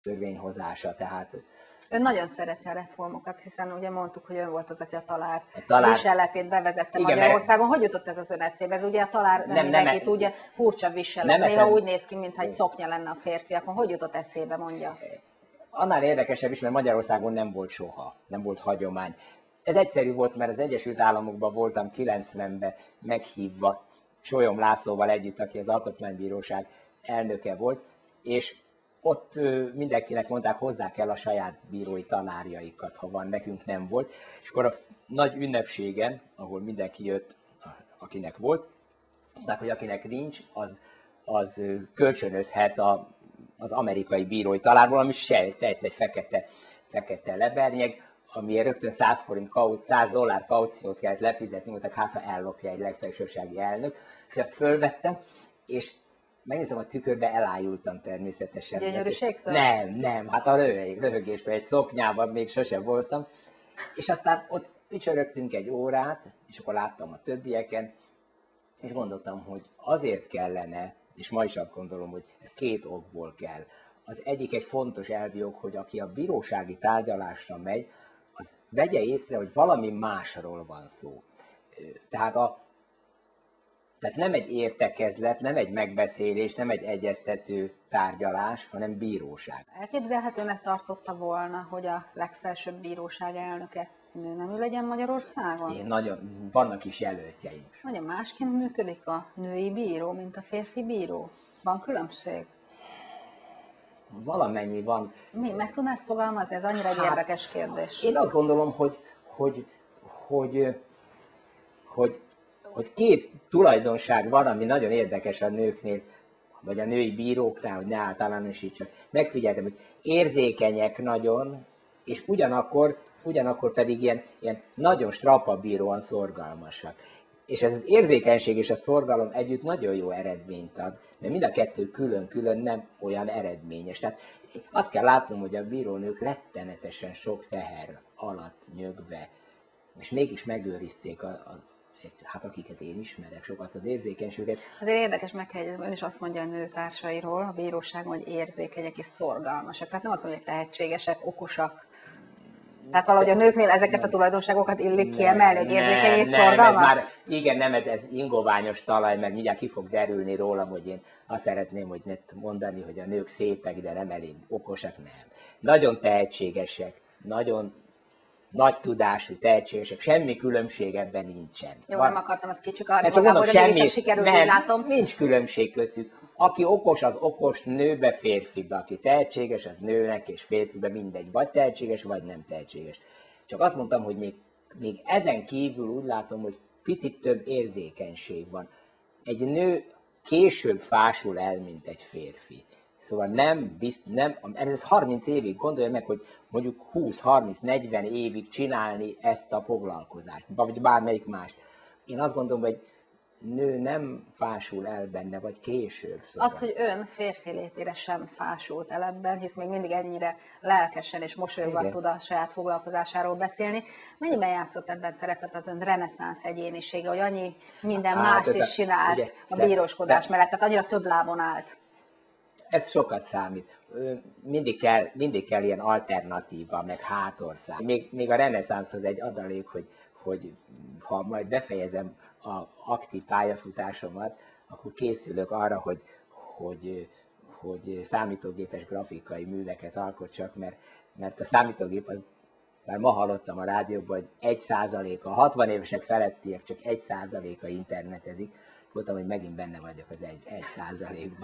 törvényhozása, tehát... Ön nagyon szereti a reformokat, hiszen ugye mondtuk, hogy ön volt az, aki a talár viseletét bevezette Magyarországon. Hogy jutott ez az ön eszébe? Ez ugye a talár nem mindenki tudja, furcsa viselet, néha úgy néz ki, mintha egy szoknya lenne a férfiakon. Hogy jutott eszébe, mondja? Annál érdekesebb is, mert Magyarországon nem volt soha, nem volt hagyomány. Ez egyszerű volt, mert az Egyesült Államokban voltam 90-ben meghívva Solyom Lászlóval együtt, aki az Alkotmánybíróság elnöke volt, és ott mindenkinek mondták, hozzá kell a saját bírói tanárjaikat, ha van, nekünk nem volt. És akkor a nagy ünnepségen, ahol mindenki jött, akinek volt, azt mondták, hogy akinek nincs, az kölcsönözhet az amerikai bírói tanárból, ami egy fekete lebernyeg, amiért rögtön $100 kauciót kellett lefizetni, mondták, hát ha ellopja egy legfelsőbsági elnök, és azt fölvettem, és megnézem a tükörbe, elájultam természetesen. Gyönyörűségtől? Nem, hát a röhögéstől, egy szoknyában még sosem voltam. És aztán ott ücsörögtünk egy órát, és akkor láttam a többieken, és gondoltam, hogy azért kellene, és ma is azt gondolom, hogy ez két okból kell. Az egyik egy fontos elvi ok, hogy aki a bírósági tárgyalásra megy, az vegye észre, hogy valami másról van szó. Tehát nem egy értekezlet, nem egy megbeszélés, nem egy egyeztető tárgyalás, hanem bíróság. Elképzelhetőnek tartotta volna, hogy a legfelsőbb bíróság elnöke nőnemű legyen Magyarországon? Vannak is jelöltjeim. Nagyon másként működik a női bíró, mint a férfi bíró. Van különbség? Valamennyi van. Meg tudná ezt fogalmazni? Ez annyira egy érdekes kérdés. Én azt gondolom, hogy két tulajdonság van, ami nagyon érdekes a nőknél, vagy a női bíróknál, hogy ne általánosítsak. Megfigyeltem, hogy érzékenyek nagyon, és ugyanakkor pedig ilyen nagyon strapabíróan szorgalmasak. És ez az érzékenység és a szorgalom együtt nagyon jó eredményt ad, mert mind a kettő külön-külön nem olyan eredményes. Tehát azt kell látnom, hogy a bírónők rettenetesen sok teher alatt nyögve, és mégis megőrizték hát akiket én ismerek, sokat az érzékenységet. Azért érdekes meghegyezni, ön is azt mondja a nőtársairól a bíróságon, hogy érzékenyek és szorgalmasak. Tehát nem azt mondja, hogy tehetségesek, okosak. Tehát valahogy a nőknél ezeket a tulajdonságokat illik kiemelni, hogy érzékeny és szorgalmas? Ez ingoványos talaj, mert mindjárt ki fog derülni rólam, hogy én azt szeretném, hogy ne mondani, hogy a nők szépek, de nem elég okosak, nem. Nagyon tehetségesek, nagyon nagy tudású, tehetségesek, semmi különbség ebben nincsen. Jó, nem akartam azt kicsikarni magam, hogy semmi, sikerült, nem, látom. Nincs különbség köztük. Aki okos, az okos nőbe, férfibe. Aki tehetséges, az nőnek és férfibe, mindegy. Vagy tehetséges, vagy nem tehetséges. Csak azt mondtam, hogy még ezen kívül úgy látom, hogy picit több érzékenység van. Egy nő később fásul el, mint egy férfi. Szóval ez 30 évig, gondolja meg, hogy mondjuk 20-30-40 évig csinálni ezt a foglalkozást, vagy bármelyik mást. Én azt gondolom, hogy nő nem fásul el benne, vagy később. Szóval. Az, hogy ön férfi létére sem fásult el ebben, hisz még mindig ennyire lelkesen és mosolyogva tud a saját foglalkozásáról beszélni. Mennyiben játszott ebben szerepet az ön reneszánsz egyénisége, hogy annyi minden mást is csinált ugye, a bíróskodás mellett, tehát annyira több lábon állt? Ez sokat számít. Mindig kell ilyen alternatíva, meg hátország. Még a reneszánszhoz egy adalék, hogy ha majd befejezem az aktív pályafutásomat, akkor készülök arra, hogy számítógépes grafikai műveket alkotsak, mert a számítógép az, már ma hallottam a rádióban, hogy 1%-a, 60 évesek felettiek csak 1%-a internetezik. Voltam, hogy megint benne vagyok az 1%-ban.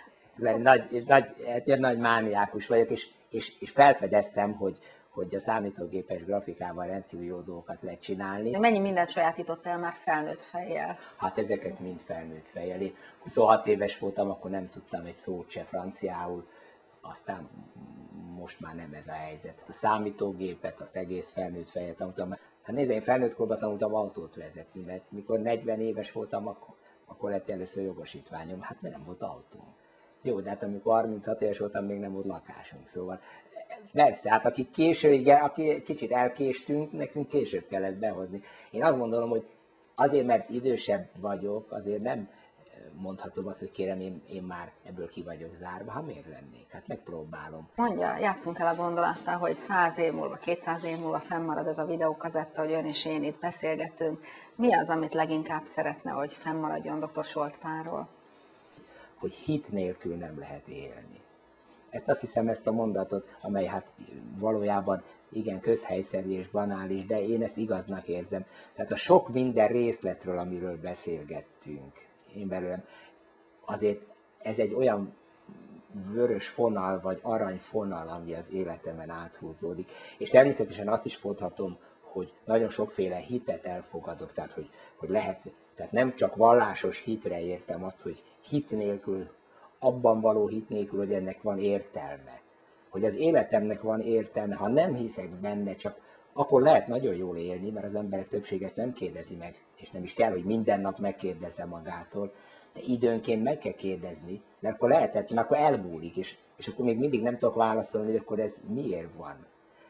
Nagy mániákus vagyok, és felfedeztem, hogy a számítógépes grafikával rendkívül jó dolgokat lehet csinálni. De mennyi mindent sajátított el már felnőtt fejjel? Hát ezeket mind felnőtt fejjel. Én 26 éves voltam, akkor nem tudtam egy szót se franciául, aztán most már nem ez a helyzet. A számítógépet, azt egész felnőtt fejjel tanultam. Hát nézd, én felnőtt korban tanultam autót vezetni, mert mikor 40 éves voltam, akkor lett először jogosítványom, hát nem volt autóm. Jó, de hát amikor 36 éves voltam, még nem volt lakásunk, szóval persze, hát aki kicsit elkéstünk, nekünk később kellett behozni. Én azt gondolom, hogy azért, mert idősebb vagyok, azért nem mondhatom azt, hogy kérem, én már ebből ki vagyok zárva. Ha miért lennék? Hát megpróbálom. Mondja, játszunk el a gondolattal, hogy 100 év múlva, 200 év múlva fennmarad ez a videókazetta, hogy ön és én itt beszélgetünk. Mi az, amit leginkább szeretne, hogy fennmaradjon dr. Solt Pálról? Hogy hit nélkül nem lehet élni. Azt hiszem, ezt a mondatot, amely hát valójában igen közhelyszerű és banális, de én ezt igaznak érzem. Tehát a sok minden részletről, amiről beszélgettünk, én belőlem, azért ez egy olyan vörös fonal, vagy aranyfonal, ami az életemen áthúzódik. És természetesen azt is mondhatom, hogy nagyon sokféle hitet elfogadok, tehát hogy lehet, tehát nem csak vallásos hitre értem azt, hogy hit nélkül, abban való hit nélkül, hogy ennek van értelme. Hogy az életemnek van értelme, ha nem hiszek benne, csak akkor lehet nagyon jól élni, mert az emberek többsége ezt nem kérdezi meg, és nem is kell, hogy minden nap megkérdezze magától, de időnként meg kell kérdezni, mert akkor lehetetlen, mert akkor elmúlik, és akkor még mindig nem tudok válaszolni, hogy akkor ez miért van.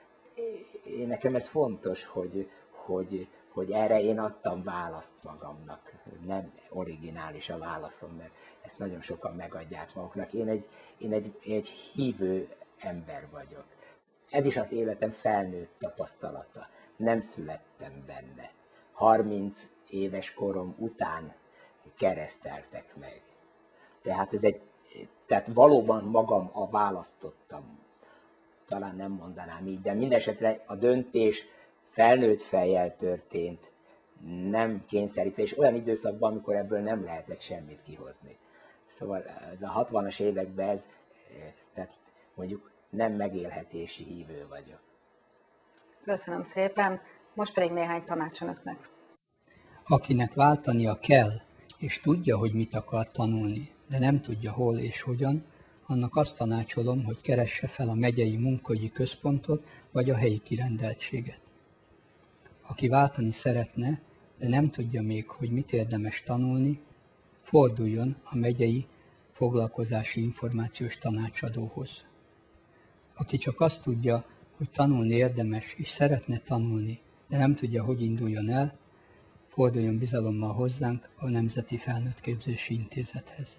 Nekem ez fontos, hogy erre én adtam választ magamnak. Nem originális a válaszom, mert ezt nagyon sokan megadják maguknak. Én egy hívő ember vagyok. Ez is az életem felnőtt tapasztalata. Nem születtem benne. 30 éves korom után kereszteltek meg. Tehát valóban magam a választottam. Talán nem mondanám így, de mindesetre a döntés felnőtt fejjel történt, nem kényszerítve, és olyan időszakban, amikor ebből nem lehetett semmit kihozni. Szóval ez a 60-as években tehát mondjuk nem megélhetési hívő vagyok. Köszönöm szépen, most pedig néhány tanács önöknek. Akinek váltania kell, és tudja, hogy mit akar tanulni, de nem tudja hol és hogyan, annak azt tanácsolom, hogy keresse fel a megyei munkaügyi központot vagy a helyi kirendeltséget. Aki váltani szeretne, de nem tudja még, hogy mit érdemes tanulni, forduljon a megyei foglalkozási információs tanácsadóhoz. Aki csak azt tudja, hogy tanulni érdemes és szeretne tanulni, de nem tudja, hogy induljon el, forduljon bizalommal hozzánk a Nemzeti Felnőttképzési Intézethez.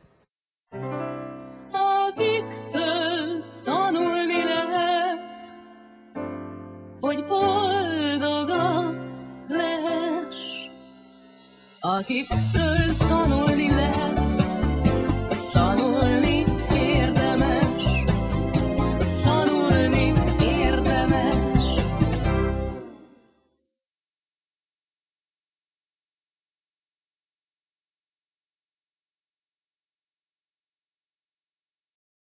Akiktől tanulni lehet, hogy boldogan lehess, akiktől